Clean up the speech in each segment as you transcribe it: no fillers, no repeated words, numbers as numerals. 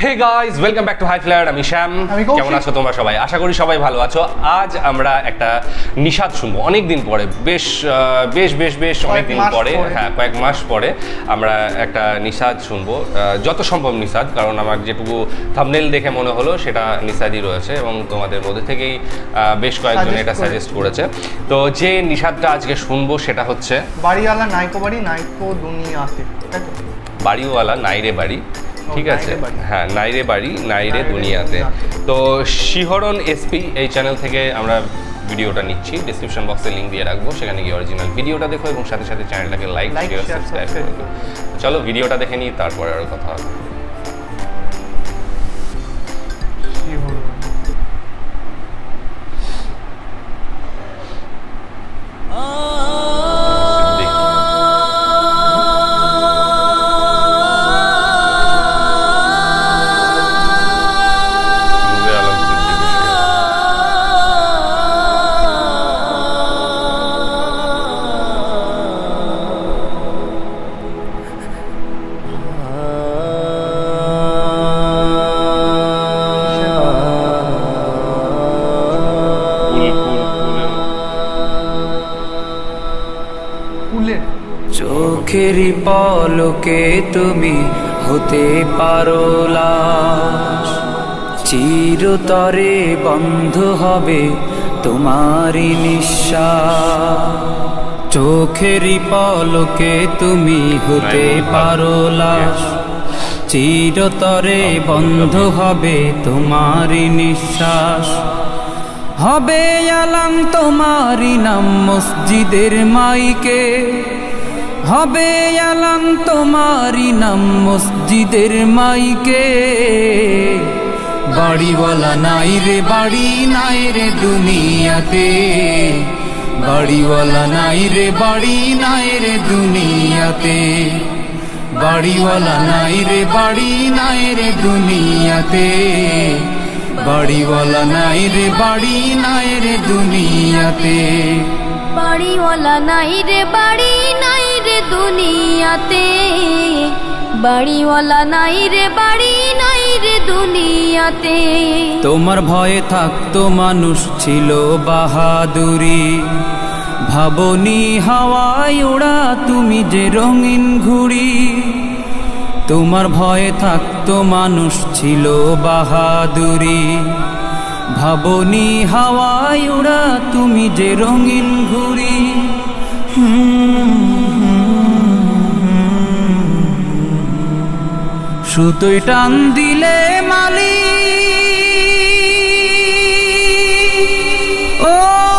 Hey guys, welcome back to high flyer. আমি শ্যাম। কেমন আছো তোমরা সবাই? আশা করি সবাই ভালো আছো। আজ আমরা একটা নিষাদ শুনবো অনেক দিন পরে, বেশ অনেক দিন পরে, হ্যাঁ কয়েক মাস পরে আমরা একটা নিষাদ শুনবো। যত সম্ভব নিষাদ, কারণ আমার যেটুকু থাম্বনেল দেখে মনে হলো সেটা নিষাদই রয়েছে এবং তোমাদের মধ্যে থেকেই বেশ কয়েকজন এটা সাজেস্ট করেছে। তো যে নিষাদটা আজকে শুনবো সেটা হচ্ছে বাড়িওয়ালা নাইকো বাড়ি নাইকো দুনিয়াতে। বাড়িওয়ালা নাইরে বাড়ি, ঠিক আছে, হ্যাঁ নাইরে বাড়ি নাইরে দুনিয়াতে। তো শিহরণ এসপি এই চ্যানেল থেকে আমরা ভিডিওটা নিচ্ছি, ডিসক্রিপশন বক্সে লিঙ্ক দিয়ে রাখবো, সেখানে গিয়ে অরিজিনাল ভিডিওটা দেখো এবং সাথে সাথে চ্যানেলটাকে লাইক শেয়ার সাবস্ক্রাইব করে দিও। চলো ভিডিওটা দেখে নিই, তারপরে আরও কথা হবে। চোখেরই পলকে তুমি হতে পারো লাশ, চিরতরে বন্ধ হবে তোমারই নিঃশ্বাস। চোখেরই পলকে তুমি হতে পারো লাশ, চিরতরে বন্ধ হবে তোমারই নিঃশ্বাস। হবে আলাম তোমারই নাম মসজিদের মাইকে, হবে আলাম তোমারই নাম মসজিদের মাইকে। বাড়িওয়ালা নাই রে বাড়ি নাই রে দুনিয়াতে, বাড়িওয়ালা নাই রে বাড়ি নাই রে দুনিয়াতে, বাড়িওয়ালা নাই রে বাড়ি নাই রে দুনিয়াতে, বাড়িওয়ালা নাই রে বাড়ি নাই রে দুনিয়াতে, বাড়িওয়ালা নাই রে বাড়ি নাই রে দুনিয়াতে, বাড়িওয়ালা নাই রে বাড়ি নাই রে দুনিয়াতে। তোমার ভয়ে থাকতো মানুষ ছিল বাহাদুরি, ভাবনি হাওয়ায় ওড়া তুমি যে রঙিন ঘুড়ি। তোমার ভয়ে থাকতো মানুষ ছিল বাহাদুরি, ভাবনি হাওয়ায় ওড়া তুমি যে রঙিন ঘুড়ি। সুতোয় টান দিলে মালি ও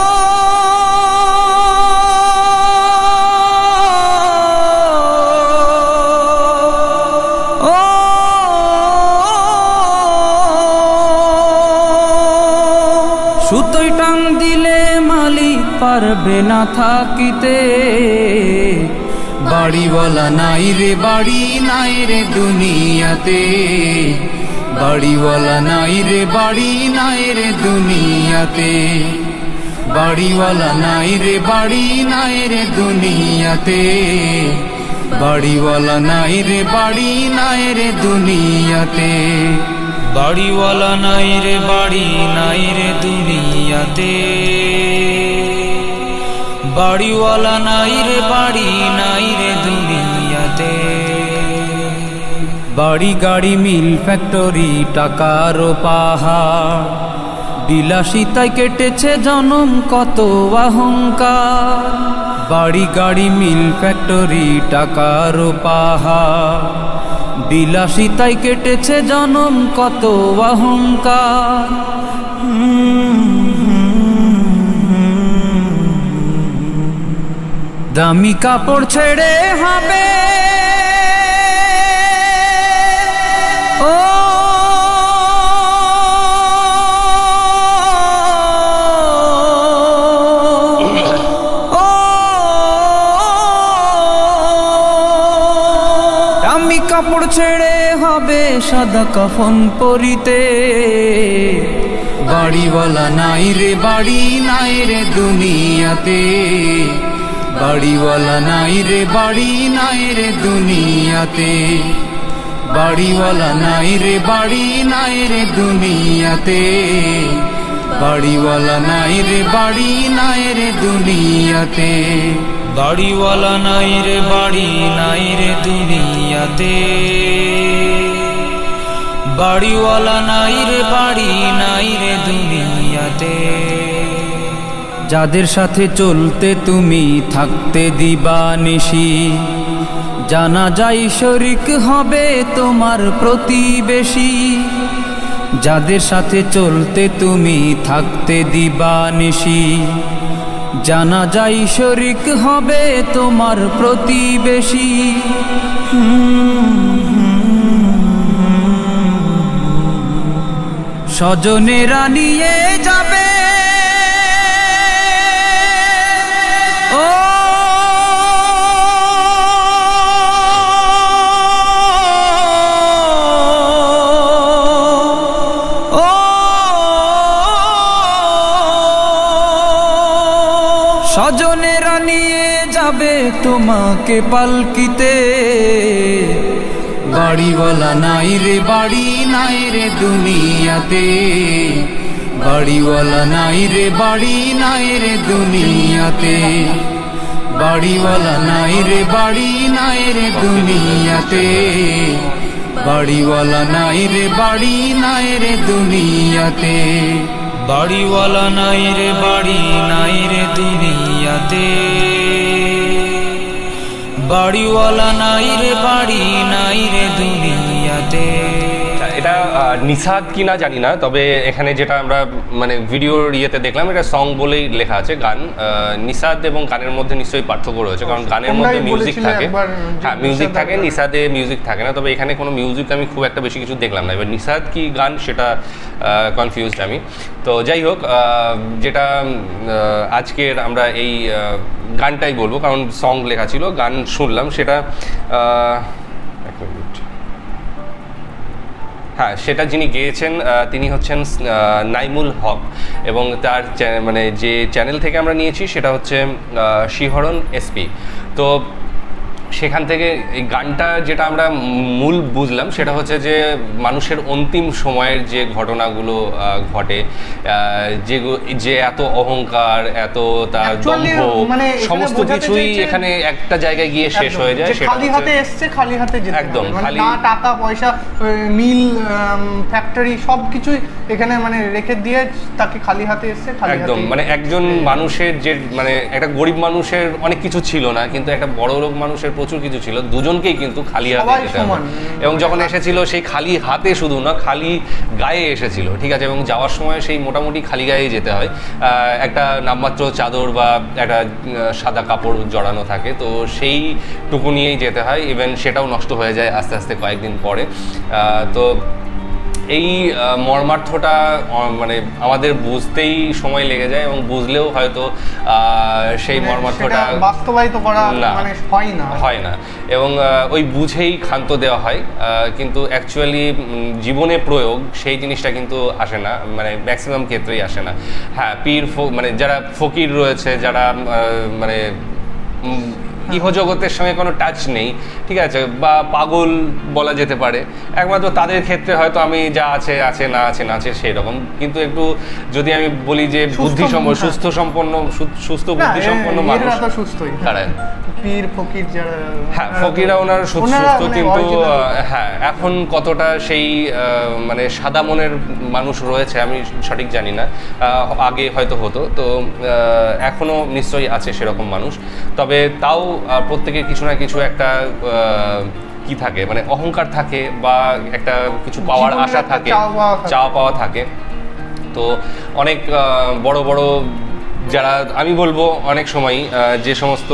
সুতোয় টান দিলে মালিক পারবে না থাকিতে। বাড়িওয়ালা নাই রে বাড়ি নাই রে দুনিয়াতে, বাড়িওয়ালা নাই রে বাড়ি নাই রে দুনিয়াতে, বাড়িওয়ালা নাই রে বাড়ি নাই রে দুনিয়াতে, বাড়িওয়ালা নাই রে বাড়ি নাই রে দুনিয়াতে, বাড়িওয়ালা নাই রে বাড়ি নাই রে দুনিয়াতে, বাড়িওয়ালা নাই রে বাড়ি নাই রে দুনিয়াতে। বাড়ি গাড়ি মিল ফ্যাক্টরি টাকার পাহাড়, বিলাসিতায় কেটেছে জনম কত অহংকার। বাড়ি গাড়ি মিল ফ্যাক্টরি টাকার পাহাড়, বিলাসিতায় কেটেছে জনম কত অহংকার। দামি কাপড় ছেড়ে হবে ও দামি কাপড় ছেড়ে হবে সাদা কাফন পরিতে। বাড়িওয়ালা নাই রে বাড়ি নাই রে দুনিয়াতে, বাড়িওয়ালা নাই রে বাড়ি নাই রে দুনিয়াতে, বাড়িওয়ালা নাই রে বাড়ি নাই রে দুনিয়াতে, বাড়িওয়ালা নাই রে বাড়ি নাই রে দুনিয়াতে, বাড়িওয়ালা নাই রে বাড়ি নাই রে দুনিয়াতে, বাড়িওয়ালা নাই রে বাড়ি নাই রে দুনিয়াতে। যাদের সাথে চলতে তুমি থাকতে দিবানিশি, জানা যায় শরিক হবে তোমার প্রতিবেশী। যাদের সাথে চলতে তুমি থাকতে দিবানিশি, জানা যায় শরিক হবে তোমার প্রতিবেশী। স্বজনেরা নিয়ে যাবে ও স্বজনেরা নিয়ে যাবে তোমাকে পালকিতে, বাড়িওয়ালা নাই রে বাড়ি নাই রে দুনিয়াতে, বাড়িওয়ালা নাই রে বাড়ি নাই রে দুনিয়াতে, বাড়িওয়ালা নাই রে বাড়ি নাই রে দুনিয়াতে, বাড়িওয়ালা নাই রে বাড়ি নাই রে দুনিয়াতে, বাড়িওয়ালা নাই রে বাড়ি নাই রে দুনিয়াতে, বাড়িওয়ালা নাই রে বাড়ি নাই রে দুনিয়াতে। এটা নিষাদ কিনা জানি না, তবে এখানে যেটা আমরা মানে ভিডিওর ইয়েতে দেখলাম এটা সং বলেই লেখা আছে গান। নিষাদ এবং গানের মধ্যে নিশ্চয়ই পার্থক্য রয়েছে, কারণ গানের মধ্যে মিউজিক থাকে, হ্যাঁ মিউজিক থাকে, নিষাদে মিউজিক থাকে না। তবে এখানে কোনো মিউজিক আমি খুব একটা বেশি কিছু দেখলাম না। এবার নিষাদ কি গান সেটা কনফিউজড আমি। তো যাই হোক, যেটা আজকের আমরা এই গানটাই বলবো, কারণ সং লেখা ছিল, গান শুনলাম সেটা হ্যাঁ সেটা যিনি গেয়েছেন তিনি হচ্ছেন নাইমুল হক, এবং তার মানে যে চ্যানেল থেকে আমরা নিয়েছি সেটা হচ্ছে শিহরণ এসপি। তো সেখান থেকে এই গানটা যেটা আমরা মূল বুঝলাম সেটা হচ্ছে যে মানুষের অন্তিম সময়ের যে ঘটনাগুলো ঘটে, যে এত অহংকার, এত তার দম্ভ, সমস্ত কিছুই এখানে একটা জায়গায় গিয়ে শেষ হয়ে যায়। সেটা খালি হাতে এসছে, খালি হাতে যেতে একদম খালি, টাকা পয়সা, মিল, ফ্যাক্টরি সবকিছুই এখানে মানে রেখে দিয়ে তাকে খালি হাতে এসছে, একদম মানে একজন মানুষের যে মানে একটা গরিব মানুষের অনেক কিছু ছিল না, কিন্তু একটা বড় লোক মানুষের প্রচুর কিছু ছিল, দুজনকেই কিন্তু খালি হাতে যেতে হবে। এবং যখন এসেছিল সেই খালি হাতে শুধু না, খালি গায়ে এসেছিল, ঠিক আছে, এবং যাওয়ার সময় সেই মোটামুটি খালি গায়ে যেতে হয়। একটা নামমাত্র চাদর বা একটা সাদা কাপড় জড়ানো থাকে, তো সেইটুকু নিয়েই যেতে হয়। ইভেন সেটাও নষ্ট হয়ে যায় আস্তে আস্তে কয়েকদিন পরে। তো এই মর্মার্থটা মানে আমাদের বুঝতেই সময় লেগে যায়, এবং বুঝলেও হয়তো সেই মর্মার্থটা বাস্তবায়িত করা মানে হয় না, এবং ওই বুঝেই ক্ষান্ত দেওয়া হয়, কিন্তু অ্যাকচুয়ালি জীবনে প্রয়োগ সেই জিনিসটা কিন্তু আসে না, মানে ম্যাক্সিমাম ক্ষেত্রেই আসে না। হ্যাঁ, পীর মানে যারা ফকির রয়েছে, যারা মানে ইহজগতের সঙ্গে কোনো টাচ নেই, ঠিক আছে, বা পাগল বলা যেতে পারে, একমাত্র তাদের ক্ষেত্রে হয়তো আমি যা আছে আছে, না আছে না আছে সেই রকম। কিন্তু একটু যদি আমি বলি যে বুদ্ধিসম্পন্ন, সুস্থ বুদ্ধিসম্পন্ন মানুষ, তারা পীর ফকির যারা, হ্যাঁ ফকিরা ওনার সুস্থ, কিন্তু হ্যাঁ এখন কতটা সেই মানে সাদা মনের মানুষ রয়েছে আমি সঠিক জানি না, আগে হয়তো হতো, তো এখনো নিশ্চয়ই আছে সেরকম মানুষ। তবে তাও প্রত্যেকের কিছু না কিছু একটা কি থাকে, মানে অহংকার থাকে, বা একটা কিছু পাওয়ার আশা থাকে, চাওয়া পাওয়া থাকে। তো অনেক বড় বড় যারা, আমি বলবো অনেক সময় যে সমস্ত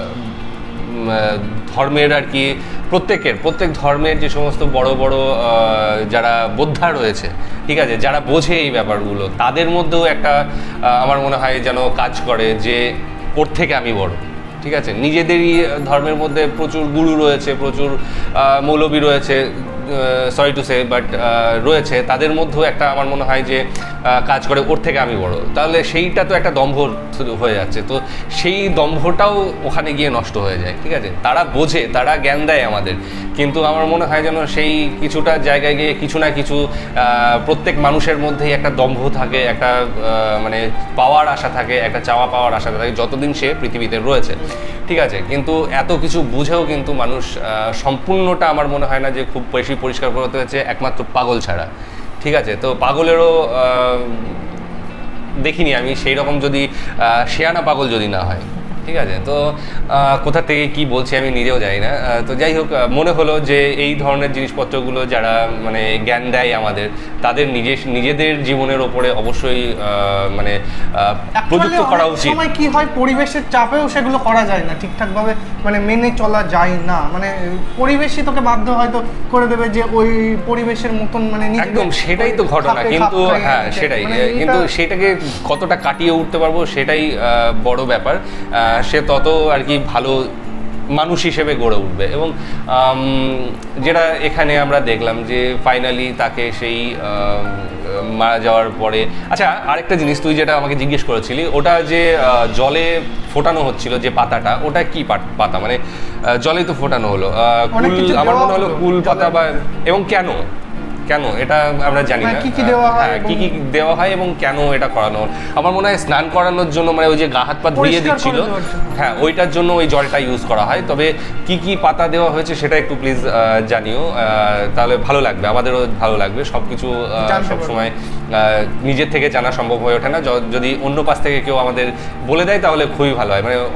ধর্মের আর কি, প্রত্যেক ধর্মের যে সমস্ত বড় বড় যারা বোদ্ধা রয়েছে, ঠিক আছে, যারা বোঝে এই ব্যাপারগুলো, তাদের মধ্যেও একটা আমার মনে হয় যেন কাজ করে যে ওর থেকে আমি বড়, ঠিক আছে। নিজেদেরই ধর্মের মধ্যে প্রচুর গুরু রয়েছে, প্রচুর মৌলবী রয়েছে, সরি টু সে বাট রয়েছে, তাদের মধ্যেও একটা আমার মনে হয় যে কাজ করে ওর থেকে আমি বড়, তাহলে সেইটা তো একটা দম্ভ হয়ে যাচ্ছে। তো সেই দম্ভটাও ওখানে গিয়ে নষ্ট হয়ে যায়। ঠিক আছে, তারা বোঝে, তারা জ্ঞান দেয় আমাদের, কিন্তু আমার মনে হয় যেন সেই কিছুটা জায়গায় গিয়ে কিছু না কিছু প্রত্যেক মানুষের মধ্যেই একটা দম্ভ থাকে, একটা মানে পাওয়ার আশা থাকে, একটা চাওয়া পাওয়ার আশা থাকে যতদিন সে পৃথিবীতে রয়েছে। ঠিক আছে, কিন্তু এত কিছু বুঝেও কিন্তু মানুষ সম্পূর্ণটা আমার মনে হয় না যে খুব বেশি পরিষ্কার করতে হয়েছে, একমাত্র পাগল ছাড়া। ঠিক আছে, তো পাগলেরও দেখিনি আমি সেই রকম, যদি শেয়ানা পাগল যদি না হয়। ঠিক আছে, তো কোথা থেকে কি বলছি আমি নিজেও জানি না। তো যাই হোক, মনে হলো যে এই ধরনের জিনিসপত্রগুলো যারা মানে জ্ঞান দেয় আমাদের, তাদের নিজেদের জীবনের ওপরে অবশ্যই মানে প্রযুক্ত করা উচিত। সময় কি হয়, পরিবেশের চাপেও সেগুলো করা যায় না ঠিকঠাকভাবে, মানে মেনে চলা যায় না, মানে পরিবেশই তোকে বাধ্য হয়তো করে দেবে যে ওই পরিবেশের মতন মানে একদম সেটাই তো ঘটনা। কিন্তু হ্যাঁ সেটাই, কিন্তু সেটাকে কতটা কাটিয়ে উঠতে পারবো সেটাই বড় ব্যাপার। সে তত আর কি ভালো মানুষ হিসেবে গড়ে উঠবে। এবং যেটা এখানে আমরা দেখলাম যে ফাইনালি তাকে সেই মারা যাওয়ার পরে, আচ্ছা আরেকটা জিনিস তুই যেটা আমাকে জিজ্ঞেস করেছিলি, ওটা যে জলে ফোটানো হচ্ছিল যে পাতাটা, ওটা কি পাতা, মানে জলেই তো ফোটানো হলো, কুল, আমার মনে হলো কুল পাতা, বা এবং কেন এটা আমরা জানি না কি কি দেওয়া হয় এবং কেন এটা করানো। আমার মনে হয় স্নান করানোর জন্য, মানে ওই যে গা হাত পা ধুইয়ে দিচ্ছিল, হ্যাঁ ওইটার জন্য ওই জলটা ইউজ করা হয়। তবে কি কি পাতা দেওয়া হয়েছে সেটা একটু প্লিজ জানিও, তাহলে ভালো লাগবে, আমাদেরও ভালো লাগবে। সব কিছু সবসময় নিজের থেকে জানা সম্ভব হয়ে ওঠে না, যদি অন্য পাশ থেকে কেউ আমাদের বলে দেয় তাহলে খুবই ভালো হয়, মানে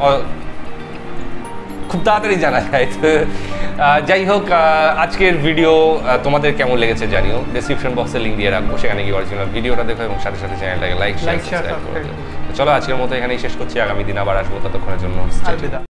খুব তাড়াতাড়ি জানা যায়। তো যাই হোক, আজকের ভিডিও তোমাদের কেমন লেগেছে জানিও, ডেসক্রিপশন বক্সে লিঙ্ক দিয়ে রাখবো, সেখানে গিয়ে অরিজিনাল ভিডিওটা দেখো এবং সাথে সাথে চ্যানেলটাকে লাইক শেয়ার সাবস্ক্রাইব করে দিও। চলো আজকের মতো এখানেই শেষ করছি, আগামী দিন আবার আসবো, ততক্ষণের জন্য